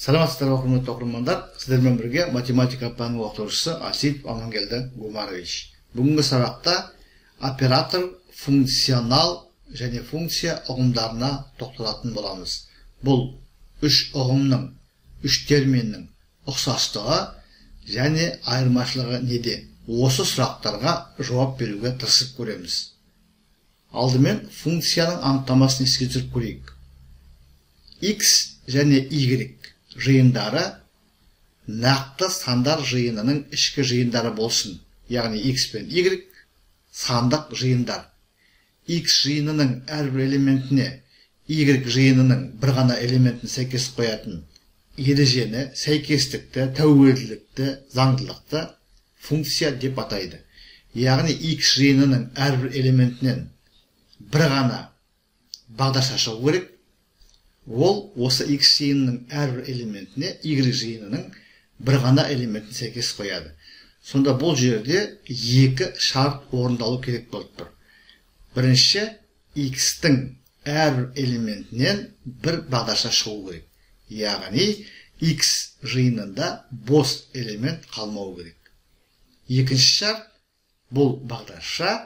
Саламатсыздар, құрметті оқырмандар. Сіздермен бірге математика пәнінің оқытушысы Асип Амангелді Гумарович. Бүгінгі сабақта оператор, функционал және функция ұғымдарына тоқталатын боламыз. Бұл үш ұғымның, үш терминнің ұқсастығы және айырмашылығы неде? Осы сұрақтарға жауап беруге тырысып көреміз. Алдымен функцияның анықтамасын еске түсіріп көрейік. X және Y жиындары нақты сандар жиынының ішкі жиындары болсын. Яғни X пен Y сандық жиындар. X жиынының әрбір элементіне Y жиынының бір ғана элементін сәйкес қоятын ережені, сәйкестікті, тәуелділікті, заңдылықты функция деп атайды. Яғни X жиынының әрбір элементінен бір ғана бағдар шашу керек. Ол осы X жиынының әрбір элементіне Y жиынының бір ғана элементін сәйкес қояды. Сонда бұл жерде екі шарт орындалу керек болып тұр. Бірінші, X-тің әрбір элементінен бір бағдарша шығу керек. Яғни X жиынында бос элемент қалмау керек. Екінші шарт, бұл бағдарша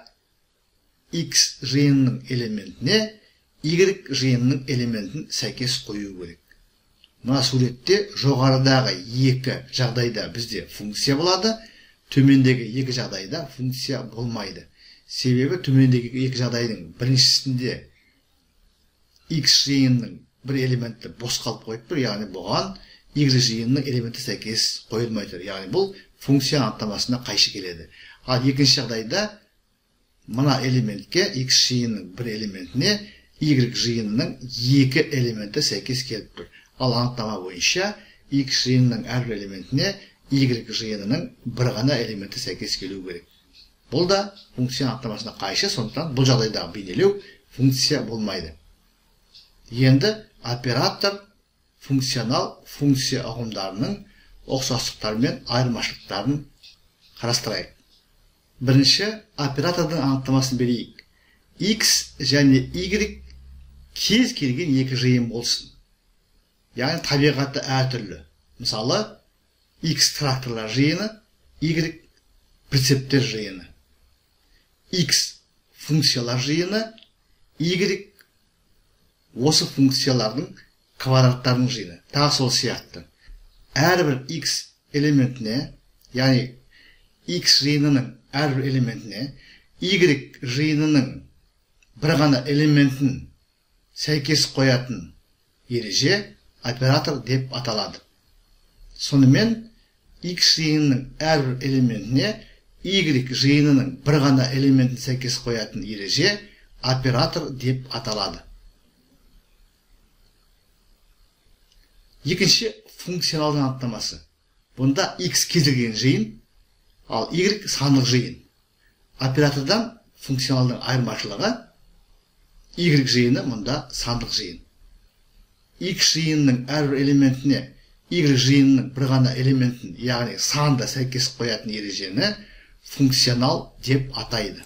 X жиынының элементіне Y жиынның элементін сәйкес қою керек. Мына суретте жоғарыдағы екі жағдайда бізде функция болады, төмендегі екі жағдайда функция болмайды. Себебі төмендегі екі жағдайдың біріншісінде X жиынның бір элементі бос қалып қойып тұр, яғни бұған Y жиынның элементі сәйкес қойылмай тұр. Яғни бұл функция анықтамасына қайшы келеді. Ал екінші жағдайда мына элементке X жиынның бір элементіне Y жиынының екі элементі сәйкес келіп тұр. Ал анықтама бойынша X жиынының әрбір элементіне Y жиынының бір ғана элементі сәйкес келу керек. Бұл да функция анықтамасына қайшы, сондықтан бұл жағдайдағы бейнелеу функция болмайды. Енді оператор, функционал, функция ұғымдарының ұқсастықтары мен айырмашылықтарын қарастырайық. Бірінші, оператордың анықтамасын берейік. X және Y кез келген екі жиын болсын. Яғни табиғаты әртүрлі. Мысалы, X тракторлар жиыны, Y прицептер жиыны. X функциялар жиыны, Y осы функциялардың квадраттарының жиыны. Тағы сол сияқты. Әрбір X элементіне, яғни X жиынының әрбір элементіне Y жиынының бір ғана элементін сәйкес қоятын ереже оператор деп аталады. Сонымен X жиынының әрбір элементіне Y жиынының бір ғана элементін сәйкес қоятын ереже оператор деп аталады. Екінші, функционалдың анықтамасы. Бұнда X кез келген жиын, ал Y сандық жиын. Оператордан функционалдың айырмашылығы Y жиыны мұнда сандық жиын. X жиынның әрбір элементіне Y жиынның бір ғана элементін, яғни санды сәйкес қоятын ережені функционал деп атайды.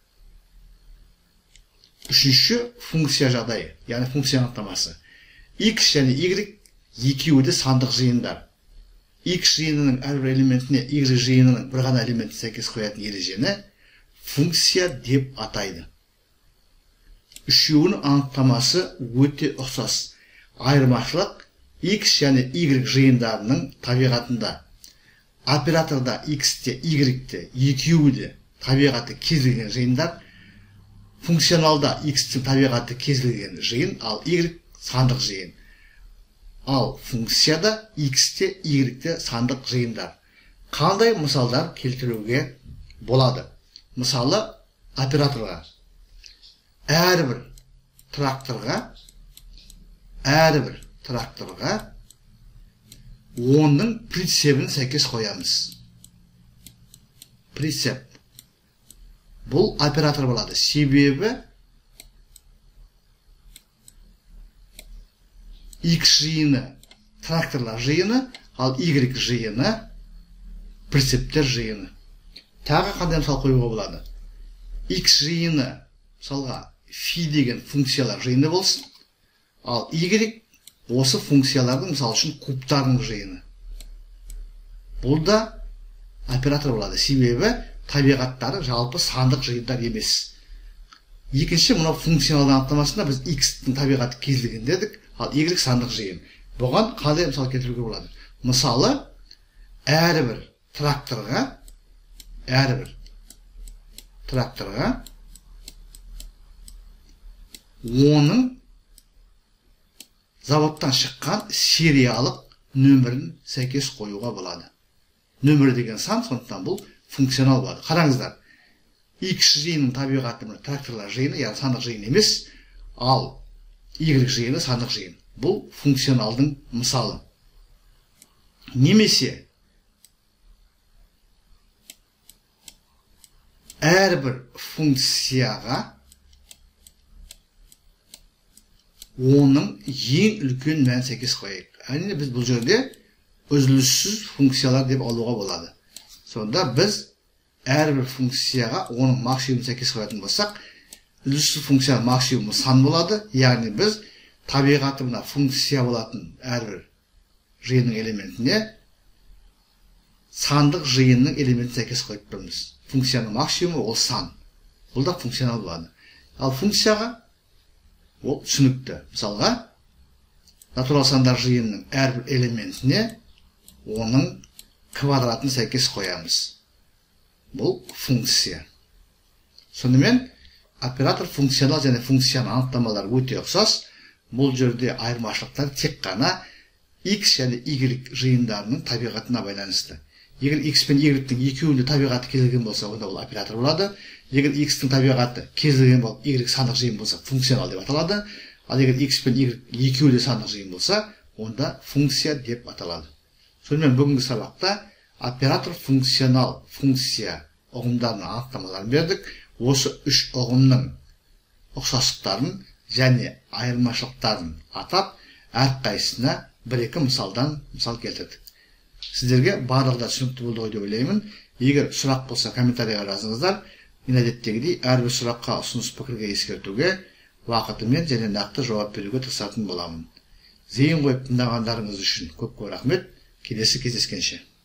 Үшінші, функция жағдайы, яғни функция анықтамасы. X және Y екеуі де сандық жиындар. X жиынының әрбір элементіне Y жиынының бір ғана элементін сәйкес қоятын ережені функция деп атайды. Үшеуінің анықтамасы өте ұқсас. Айырмашылық X және Y жиындарының табиғатында. Операторда X-те, Y-те екеуі де табиғаты кез келген жиындар. Функционалда X-тің табиғаты кез келген жиын, ал Y сандық жиын. Ал функцияда X-те, Y-те сандық жиындар. Қандай мысалдар келтіруге болады? Мысалы, операторға әрбір тракторға оның прицебін сәйкес қоямыз. Прицеп. Бұл оператор болады. Себебі X жиыны тракторлар жиыны, ал Y жиыны прицептер жиыны. Тағы қандай мысал қоюға болады? X жиыны, мысалға, фи деген функциялар жиыны болсын, ал Y осы функциялардың мысалы үшін кубтарының жиыны. Бұл да оператор болады. Себебі табиғаттары жалпы сандық жиындар емес. Екінші, мынау функционалды анықтамасында біз x-тің табиғаты кезілген дедік, ал y сандық жиын. Бұған қандай мысал келтіруге болады? Мысалы, әрбір тракторға оның заводтан шыққан сериялық нөмірін сәйкес қоюға болады. Нөмір деген сан, сондықтан бұл функционал болады. Қараңыздар, x жиынның табиғаты тракторлар жиыны, яғни сандық жиын емес, ал y жиыны сандық жиын. Бұл функционалдың мысалы. Немесе әрбір функцияға оның ең үлкен мән сәйкес қояйық. Әрине біз бұл жерде үзіліссіз функциялар деп алуға болады. Сонда біз әрбір функцияға оның максимум сәйкес қоятын болсақ, үзіліссіз функцияның максимумы сан болады. Яғни біз табиғаты мына функция болатын әрбір жиынның элементіне сандық жиынның элементін сәйкес қойып тұрмыз. Функцияның максимумы ол сан. Бұл да функционал болады. Ал функцияға ол түсінікті. Мысалға, натурал сандар жиынның әрбір элементіне оның квадратын сәйкес қоямыз. Бұл функция. Сонымен, оператор функционал және функцияның анықтамалары өте ұқсас. Бұл жерде айырмашылықтар тек қана x және y жиындарының табиғатына байланысты. Егер x пен y-тің екеуінде табиғаты кезілген болса, онда ол оператор болады. Егер x-тің табиғаты кезілген болып, y сандық жиын болса, функционал деп аталады. Ал егер x пен y екеуінде сандық жиын болса, онда функция деп аталады. Сонымен бүгінгі сабақта оператор функционал функция ұғымдарының анықтамаларын бердік. Осы үш ұғымның ұқсастықтарын және айырмашылықтарын атап, әрқайсысына бір-екі мысалдан мысал келтірдік. Сіздерге барлығы да түсінікті болды ғой деп ойлаймын. Егер сұрақ болса, комментарийға жазыңыздар. Мен әдеттегідей әрбір сұраққа ұсыныс пікірге ескертуге, уақытымен және нақты жауап беруге тырысатын боламын. Зейін қойып тыңдағандарыңыз үшін көп рахмет. Келесі кездескенше.